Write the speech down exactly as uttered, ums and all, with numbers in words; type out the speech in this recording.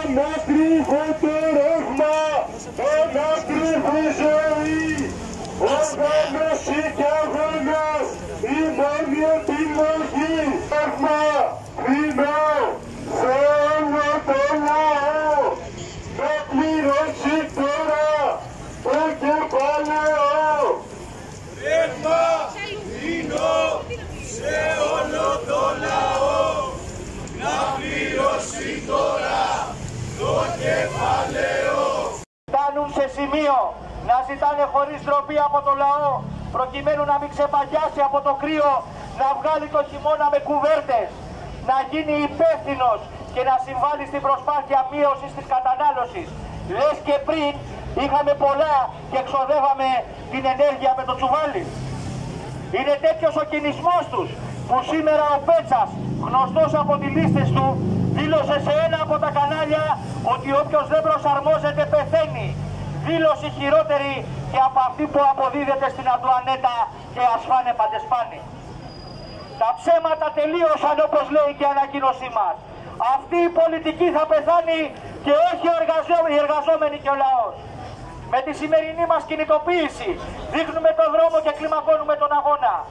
ανακρύβω το ρεύμα, ανακρύβει ζωή, οργάνωση και αγώνας, η μόνη επιλογή. Ρεύμα, πεινώ, σε όλο το λαό, θα πληρώσει τώρα το κεφάλαιο. Ρεύμα, πεινώ, σε όλο το λαό, να πληρώσει τώρα το κεφάλαιο. Φτάνουν σε σημείο να ζητάνε χωρίς ντροπή από το λαό, προκειμένου να μην ξεπαγιάσει από το κρύο, να βγάλει το χειμώνα με κουβέρτες, να γίνει υπεύθυνος και να συμβάλλει στην προσπάθεια μείωσης της κατανάλωσης. Λες και πριν είχαμε πολλά και ξοδεύαμε την ενέργεια με το τσουβάλι. Είναι τέτοιος ο κινησμός τους που σήμερα ο Πέτσας, γνωστός από τις λίστες του, δήλωσε σε ένα από τα κανάλια ότι όποιος δεν προσαρμόζεται πεθαίνει. Δήλωση χειρότερη και από αυτή που αποδίδεται στην Αντουανέτα και ασφάνε παντεσπάνε. Τα ψέματα τελείωσαν, όπως λέει και η ανακοίνωσή μας. Αυτή η πολιτική θα πεθάνει και όχι οι εργαζόμενοι και ο λαός. Με τη σημερινή μας κινητοποίηση δείχνουμε τον δρόμο και κλιμακώνουμε τον αγώνα.